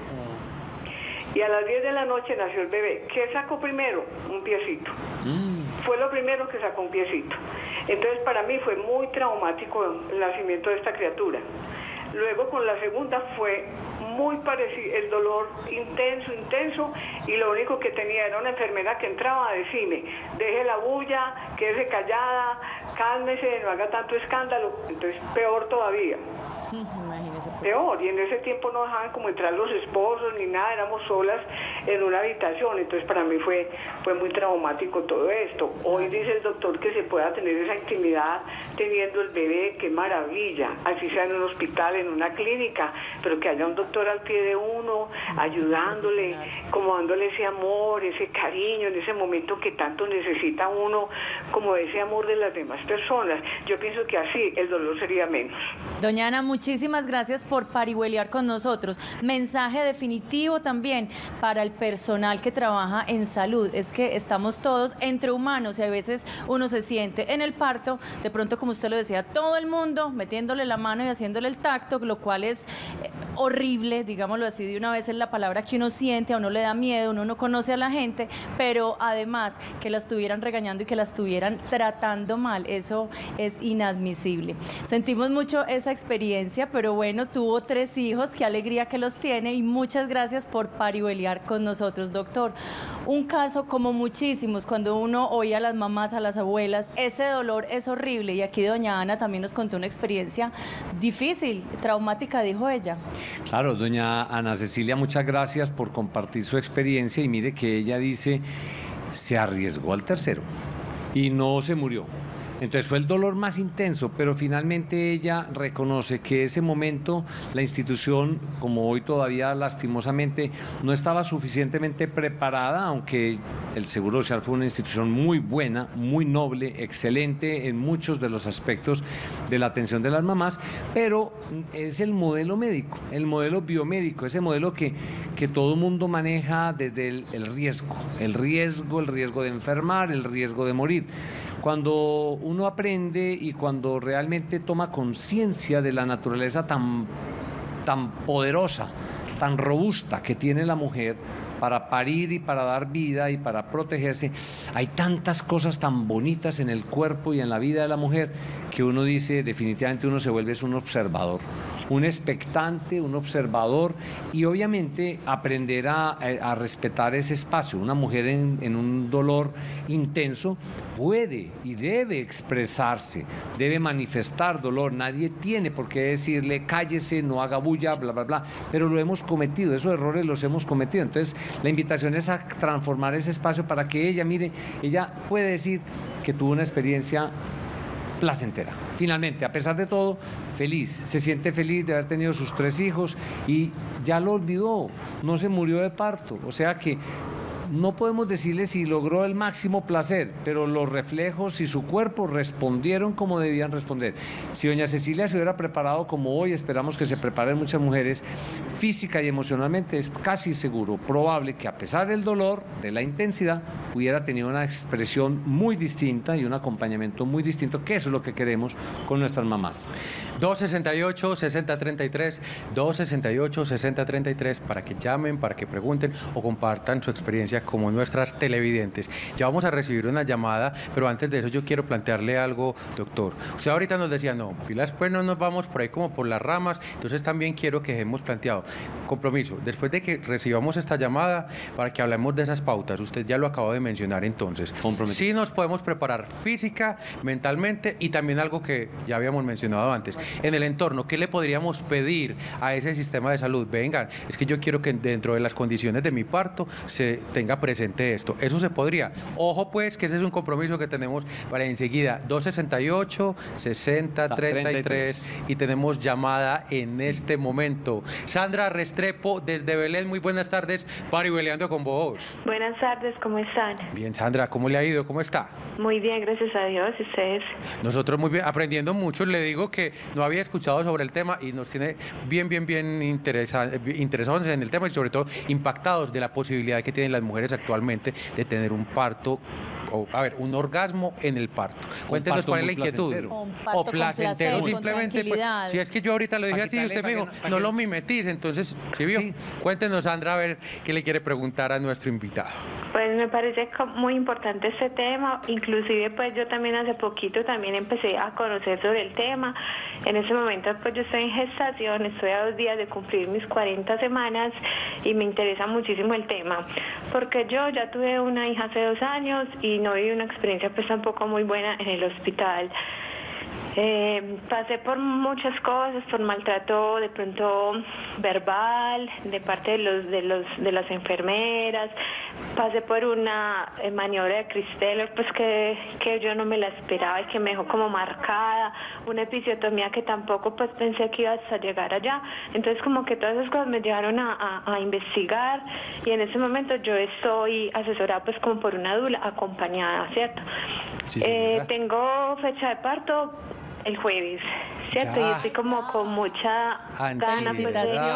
Y a las diez de la noche nació el bebé. ¿Qué sacó primero? Un piecito. Mm. Fue lo primero que sacó un piecito. Entonces para mí fue muy traumático el nacimiento de esta criatura. Luego con la segunda fue muy parecido, el dolor intenso, intenso, y lo único que tenía era una enfermera que entraba a decirme, deje la bulla, quédese callada, cálmese, no haga tanto escándalo. Entonces peor todavía. Imagínese. Peor, y en ese tiempo no dejaban como entrar los esposos ni nada, éramos solas en una habitación, entonces para mí fue, fue muy traumático todo esto. Hoy dice el doctor que se pueda tener esa intimidad teniendo el bebé, qué maravilla, así sea en un hospital, en una clínica, pero que haya un doctor al pie de uno, ayudándole, como dándole ese amor, ese cariño, en ese momento que tanto necesita uno, como ese amor de las demás personas. Yo pienso que así el dolor sería menos. Doña Ana, muchísimas gracias por parihuelear con nosotros. Mensaje definitivo también para el personal que trabaja en salud, es que estamos todos entre humanos y a veces uno se siente en el parto, de pronto como usted lo decía, todo el mundo metiéndole la mano y haciéndole el tacto, lo cual es eh, horrible, digámoslo así, de una vez es la palabra que uno siente, a uno le da miedo, uno no conoce a la gente, pero además que la estuvieran regañando y que la estuvieran tratando mal, eso es inadmisible. Sentimos mucho esa experiencia, pero bueno, tuvo tres hijos, qué alegría que los tiene y muchas gracias por parihuelear con nosotros, doctor. Un caso como muchísimos, cuando uno oye a las mamás, a las abuelas, ese dolor es horrible y aquí doña Ana también nos contó una experiencia difícil, traumática, dijo ella. Claro, doña Ana Cecilia, muchas gracias por compartir su experiencia y mire que ella dice, se arriesgó al tercero y no se murió. Entonces fue el dolor más intenso, pero finalmente ella reconoce que ese momento la institución, como hoy todavía lastimosamente, no estaba suficientemente preparada, aunque el Seguro Social fue una institución muy buena, muy noble, excelente en muchos de los aspectos de la atención de las mamás, pero es el modelo médico, el modelo biomédico, ese modelo que, que todo mundo maneja desde el, el riesgo, el riesgo, el riesgo de enfermar, el riesgo de morir. Cuando uno aprende y cuando realmente toma conciencia de la naturaleza tan, tan poderosa, tan robusta que tiene la mujer para parir y para dar vida y para protegerse, hay tantas cosas tan bonitas en el cuerpo y en la vida de la mujer que uno dice, definitivamente uno se vuelve un observador, un expectante, un observador y obviamente aprender a, a respetar ese espacio. Una mujer en, en un dolor intenso puede y debe expresarse, debe manifestar dolor, nadie tiene por qué decirle cállese, no haga bulla, bla, bla, bla, pero lo hemos cometido, esos errores los hemos cometido. Entonces la invitación es a transformar ese espacio para que ella, mire, ella puede decir que tuvo una experiencia placentera. Finalmente, a pesar de todo, feliz, se siente feliz de haber tenido sus tres hijos y ya lo olvidó, no se murió de parto, o sea que no podemos decirle si logró el máximo placer, pero los reflejos y su cuerpo respondieron como debían responder. Si doña Cecilia se hubiera preparado como hoy esperamos que se preparen muchas mujeres, física y emocionalmente, es casi seguro, probable que a pesar del dolor, de la intensidad, hubiera tenido una expresión muy distinta y un acompañamiento muy distinto, que eso es lo que queremos con nuestras mamás. dos sesenta y ocho, sesenta treinta y tres, dos sesenta y ocho, sesenta treinta y tres, para que llamen, para que pregunten o compartan su experiencia audiencia como nuestras televidentes. Ya vamos a recibir una llamada, pero antes de eso yo quiero plantearle algo, doctor. Usted ahorita nos decía, no, pilas, pues no nos vamos por ahí como por las ramas, entonces también quiero que hemos planteado compromiso. Después de que recibamos esta llamada, para que hablemos de esas pautas, usted ya lo acabó de mencionar entonces. Sí nos podemos preparar física, mentalmente y también algo que ya habíamos mencionado antes, en el entorno, ¿qué le podríamos pedir a ese sistema de salud? Vengan, es que yo quiero que dentro de las condiciones de mi parto se tenga presente esto. Eso se podría. Ojo pues que ese es un compromiso que tenemos para enseguida. dos sesenta y ocho, sesenta, treinta y tres y tenemos llamada en este momento. Sandra Restrepo desde Belén, muy buenas tardes, Parihueliando con vos. Buenas tardes, ¿cómo están? Bien, Sandra, ¿cómo le ha ido? ¿Cómo está? Muy bien, gracias a Dios. ¿Y ustedes? Nosotros muy bien, aprendiendo mucho. Le digo que no había escuchado sobre el tema y nos tiene bien, bien, bien interesa, interesados en el tema y sobre todo impactados de la posibilidad que tienen las mujeres actualmente de tener un parto, o a ver, un orgasmo en el parto. Cuéntenos cuál es la inquietud. Un parto o placentero, con placer, simplemente. con Pues, si es que yo ahorita lo dije así, usted me dijo, no, no lo mimetice, entonces, ¿sí vio? Sí. Cuéntenos, Sandra, a ver qué le quiere preguntar a nuestro invitado. Pues me parece muy importante este tema, inclusive pues yo también hace poquito también empecé a conocer sobre el tema. En ese momento pues yo estoy en gestación, estoy a dos días de cumplir mis cuarenta semanas y me interesa muchísimo el tema, porque yo ya tuve una hija hace dos años y no viví una experiencia pues tampoco muy buena en el hospital. Eh, pasé por muchas cosas, por maltrato de pronto verbal de parte de los de los de las enfermeras, pasé por una eh, maniobra de Christeller pues que, que yo no me la esperaba y que me dejó como marcada, una episiotomía que tampoco pues pensé que iba hasta llegar allá, entonces como que todas esas cosas me llevaron a, a, a investigar y en ese momento yo estoy asesorada pues como por una dula acompañada, ¿cierto? Sí, eh, tengo fecha de parto el jueves, ¿cierto? Ya. Y estoy como con mucha ganas pues,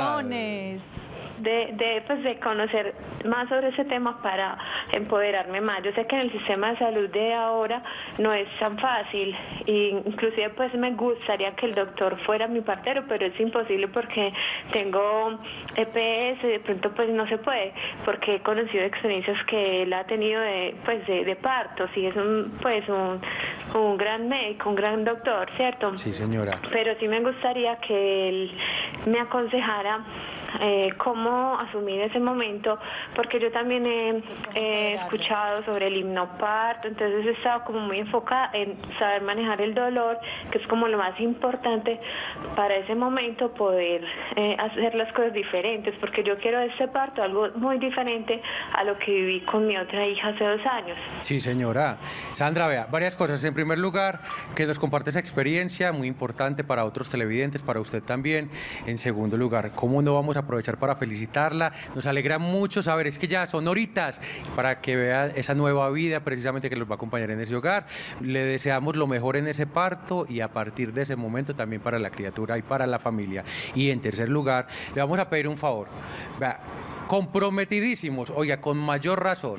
de, de, de, pues, de conocer más sobre ese tema para empoderarme más. Yo sé que en el sistema de salud de ahora no es tan fácil, y inclusive pues me gustaría que el doctor fuera mi partero, pero es imposible porque tengo E P S, de pronto pues no se puede, porque he conocido experiencias que él ha tenido de, pues, de, de partos, y es un, pues un, un gran médico, un gran doctor, ¿cierto? Sí, señora. Pero sí me gustaría que él me aconsejara eh, cómo asumir ese momento, porque yo también he, he escuchado sobre el hipnoparto, entonces he estado como muy enfocada en saber manejar el dolor, que es como lo más importante para ese momento, poder eh, hacer las cosas diferentes, porque yo quiero de este parto algo muy diferente a lo que viví con mi otra hija hace dos años. Sí, señora. Sandra, vea, varias cosas. En primer lugar, que nos comparte esa experiencia, muy importante para otros televidentes, para usted también. En segundo lugar, cómo no vamos a aprovechar para felicitarla. Nos alegra mucho saber, es que ya son horitas para que vea esa nueva vida precisamente que los va a acompañar en ese hogar. Le deseamos lo mejor en ese parto y a partir de ese momento también para la criatura y para la familia. Y en tercer lugar, le vamos a pedir un favor. Vea, comprometidísimos, oiga, con mayor razón.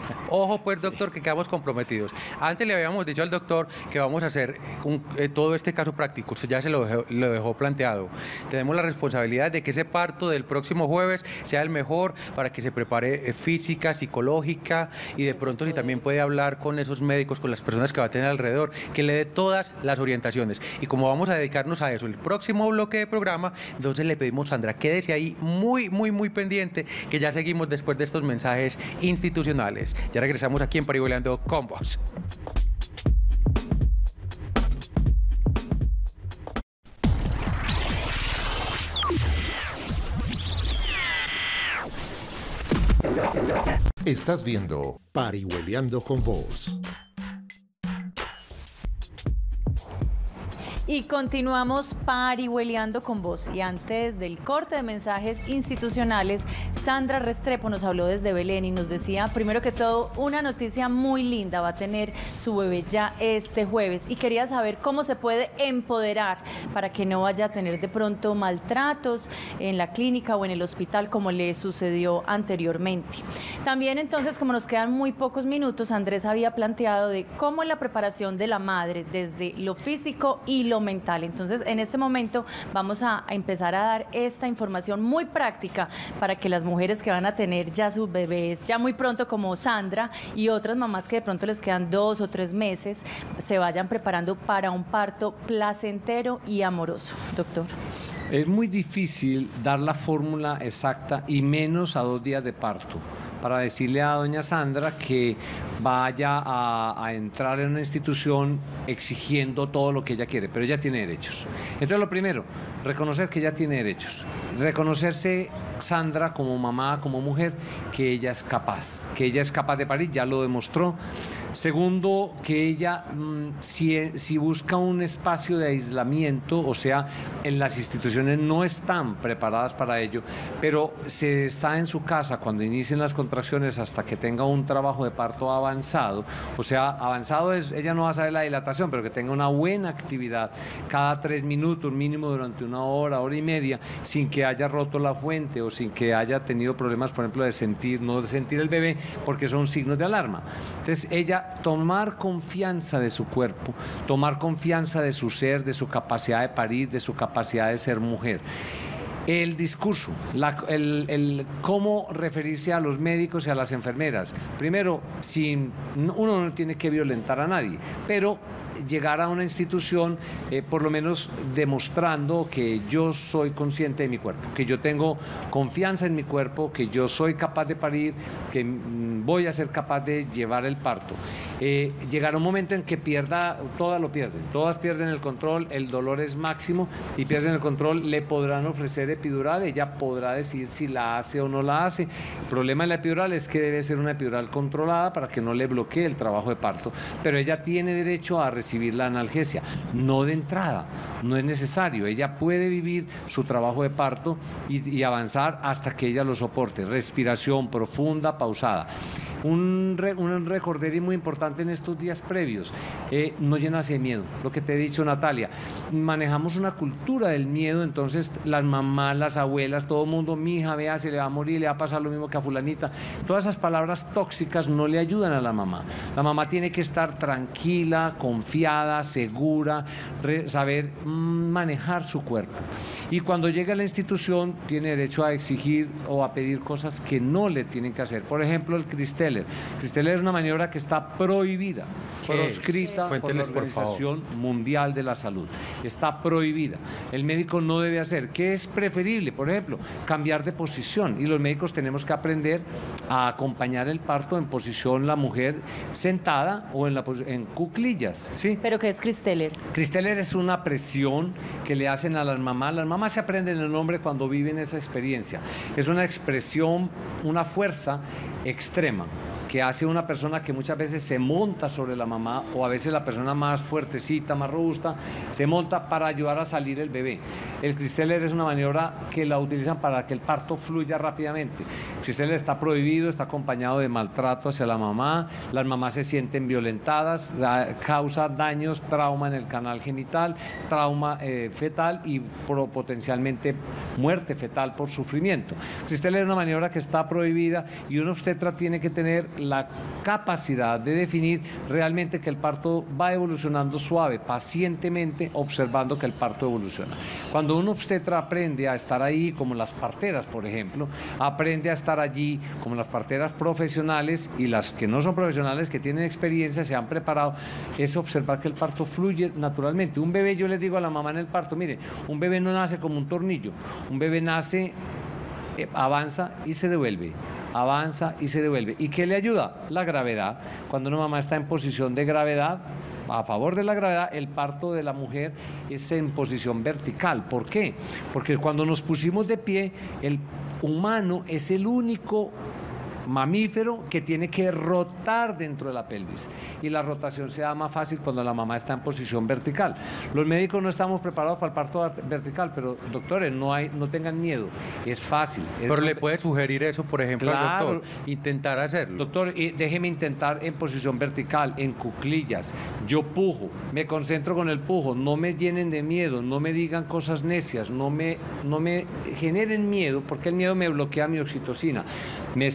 Ojo pues, doctor, que quedamos comprometidos. Antes le habíamos dicho al doctor que vamos a hacer un, eh, todo este caso práctico, usted ya se lo dejó, lo dejó planteado. Tenemos la responsabilidad de que ese parto del próximo jueves sea el mejor, para que se prepare eh, física, psicológica, y de pronto si también puede hablar con esos médicos, con las personas que va a tener alrededor, que le dé todas las orientaciones. Y como vamos a dedicarnos a eso el próximo bloque de programa, entonces le pedimos, Sandra, quédese ahí muy, muy, muy pendiente, que ya seguimos después de estos mensajes institucionales. Ya regresamos aquí en Parihueliando con vos. Estás viendo Parihueliando con vos. Y continuamos parihueliando con vos. Y antes del corte de mensajes institucionales, Sandra Restrepo nos habló desde Belén y nos decía, primero que todo, una noticia muy linda. Va a tener su bebé ya este jueves. Y quería saber cómo se puede empoderar para que no vaya a tener de pronto maltratos en la clínica o en el hospital como le sucedió anteriormente. También entonces, como nos quedan muy pocos minutos, Andrés había planteado de cómo la preparación de la madre desde lo físico físico y lo mental. Entonces, en este momento vamos a, a empezar a dar esta información muy práctica para que las mujeres que van a tener ya sus bebés, ya muy pronto como Sandra y otras mamás que de pronto les quedan dos o tres meses, se vayan preparando para un parto placentero y amoroso. Doctor. Es muy difícil dar la fórmula exacta y menos a dos días de parto para decirle a doña Sandra que vaya a, a entrar en una institución exigiendo todo lo que ella quiere, pero ella tiene derechos. Entonces, lo primero, reconocer que ella tiene derechos, reconocerse Sandra como mamá, como mujer, que ella es capaz, que ella es capaz de parir, ya lo demostró. Segundo, que ella, mmm, si, si busca un espacio de aislamiento, o sea, en las instituciones no están preparadas para ello, pero se está en su casa cuando inicien las contracciones hasta que tenga un trabajo de parto avanzado, o sea, avanzado es, ella no va a saber la dilatación, pero que tenga una buena actividad cada tres minutos, mínimo durante una hora, hora y media, sin que haya roto la fuente o sin que haya tenido problemas, por ejemplo, de sentir, no de sentir el bebé, porque son signos de alarma. Entonces, ella tomar confianza de su cuerpo, tomar confianza de su ser, de su capacidad de parir, de su capacidad de ser mujer. El discurso, la, el, el cómo referirse a los médicos y a las enfermeras. Primero, sin, uno no tiene que violentar a nadie, pero llegar a una institución eh, por lo menos demostrando que yo soy consciente de mi cuerpo, que yo tengo confianza en mi cuerpo, que yo soy capaz de parir, que mm, voy a ser capaz de llevar el parto. Eh, llegar a un momento en que pierda, todas lo pierden, todas pierden el control, el dolor es máximo y pierden el control, le podrán ofrecer epidural, ella podrá decir si la hace o no la hace. El problema de la epidural es que debe ser una epidural controlada para que no le bloquee el trabajo de parto, pero ella tiene derecho a recibir recibir la analgesia, no de entrada, no es necesario, ella puede vivir su trabajo de parto y, y avanzar hasta que ella lo soporte, respiración profunda, pausada. Un, re, un recorderis muy importante en estos días previos, eh, no llenarse de miedo, lo que te he dicho, Natalia, manejamos una cultura del miedo, entonces las mamás, las abuelas, todo el mundo, mi hija, vea, se le va a morir, le va a pasar lo mismo que a fulanita, todas esas palabras tóxicas no le ayudan a la mamá. La mamá tiene que estar tranquila, confiada, segura, re, saber mmm, manejar su cuerpo, y cuando llega a la institución tiene derecho a exigir o a pedir cosas que no le tienen que hacer, por ejemplo el Cristeller. Cristeller es una maniobra que está prohibida, proscrita por la Organización Mundial de la Salud. Está prohibida. El médico no debe hacer. ¿Qué es preferible? Por ejemplo, cambiar de posición. Y los médicos tenemos que aprender a acompañar el parto en posición la mujer sentada o en, la, en cuclillas. ¿Sí? ¿Pero qué es Cristeller? Cristeller es una presión que le hacen a las mamás. Las mamás se aprenden el nombre cuando viven esa experiencia. Es una expresión, una fuerza extrema que hace una persona que muchas veces se monta sobre la mamá, o a veces la persona más fuertecita, más robusta, se monta para ayudar a salir el bebé. El Cristeller es una maniobra que la utilizan para que el parto fluya rápidamente. El Cristeller está prohibido, está acompañado de maltrato hacia la mamá, las mamás se sienten violentadas, causa daños, trauma en el canal genital, trauma eh, fetal y pro, potencialmente muerte fetal por sufrimiento. El Cristeller es una maniobra que está prohibida y un obstetra tiene que tener la capacidad de definir realmente que el parto va evolucionando suave, pacientemente observando que el parto evoluciona. Cuando un obstetra aprende a estar ahí, como las parteras, por ejemplo, aprende a estar allí como las parteras profesionales y las que no son profesionales, que tienen experiencia, se han preparado, es observar que el parto fluye naturalmente. Un bebé, yo les digo a la mamá en el parto, mire, un bebé no nace como un tornillo, un bebé nace, eh, avanza y se devuelve. Avanza y se devuelve. ¿Y qué le ayuda? La gravedad. Cuando una mamá está en posición de gravedad, a favor de la gravedad, el parto de la mujer es en posición vertical. ¿Por qué? Porque cuando nos pusimos de pie, el humano es el único mamífero que tiene que rotar dentro de la pelvis, y la rotación se da más fácil cuando la mamá está en posición vertical. Los médicos no estamos preparados para el parto vertical, pero doctores, no hay, no tengan miedo, es fácil. Es pero le puede sugerir eso, por ejemplo, claro, al doctor, intentar hacerlo. Doctor, déjeme intentar en posición vertical, en cuclillas, yo pujo, me concentro con el pujo, no me llenen de miedo, no me digan cosas necias, no me, no me generen miedo, porque el miedo me bloquea mi oxitocina, me cierro mi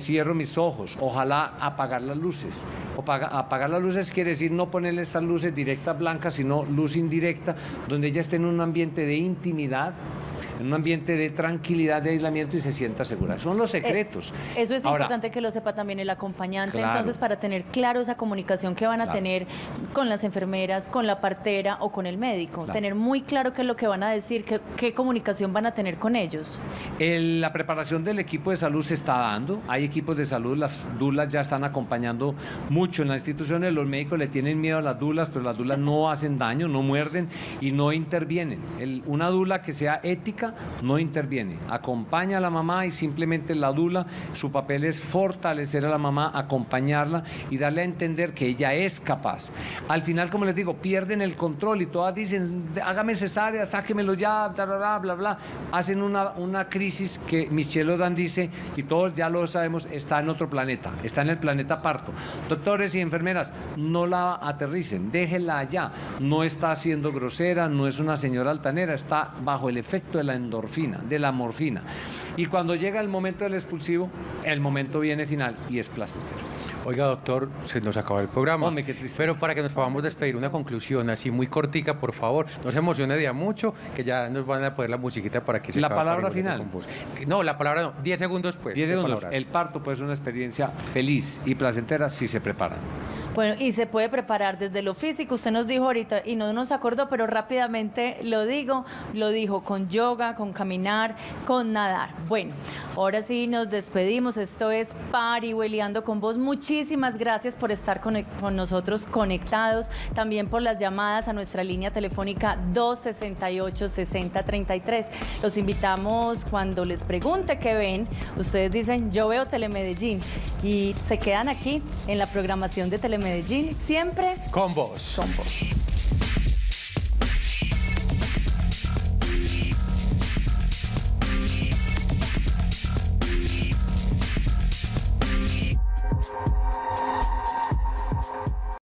mis ojos, ojalá apagar las luces. Apaga, apagar las luces quiere decir no ponerle estas luces directas blancas, sino luz indirecta, donde ella esté en un ambiente de intimidad, en un ambiente de tranquilidad, de aislamiento y se sienta segura. Son los secretos. Eh, eso es Ahora, importante que lo sepa también el acompañante, claro. entonces para tener claro esa comunicación que van a Claro. tener con las enfermeras, con la partera o con el médico, Claro. tener muy claro qué es lo que van a decir, qué, qué comunicación van a tener con ellos. El- la preparación del equipo de salud se está dando, hay equipos de salud, las dulas ya están acompañando mucho en las instituciones, los médicos le tienen miedo a las dulas, pero las dulas no hacen daño, no muerden y no intervienen. El- una dula que sea ética no interviene, acompaña a la mamá y simplemente la dula, su papel es fortalecer a la mamá, acompañarla y darle a entender que ella es capaz. Al final, como les digo, pierden el control y todas dicen, hágame cesárea, sáquemelo ya, bla, bla, bla, bla, bla. Hacen una, una crisis que Michelle Odan dice, y todos ya lo sabemos, está en otro planeta, está en el planeta parto. Doctores y enfermeras, no la aterricen, déjenla allá, no está siendo grosera, no es una señora altanera, está bajo el efecto de la endorfina, de la morfina. Y cuando llega el momento del expulsivo, el momento viene final y es placentero. Oiga, doctor, se nos acabó el programa. Hombre, qué tristeza. Pero para que nos podamos despedir, una conclusión así muy cortica, por favor. No se emocione de a mucho, que ya nos van a poner la musiquita para que se La acabe palabra Parihueliando final. con Vos. No, la palabra no. Diez segundos pues. diez ¿qué segundos. palabras? El parto puede ser una experiencia feliz y placentera si se preparan. Bueno, y se puede preparar desde lo físico, usted nos dijo ahorita y no nos acordó, pero rápidamente lo digo, lo dijo con yoga, con caminar, con nadar. Bueno, ahora sí nos despedimos, esto es Parihueliando con Vos. Muchísimas gracias por estar con, con nosotros conectados, también por las llamadas a nuestra línea telefónica dos sesenta y ocho, sesenta treinta y tres. Los invitamos cuando les pregunte qué ven, ustedes dicen yo veo Telemedellín y se quedan aquí en la programación de Telemedellín, siempre Con vos. con vos.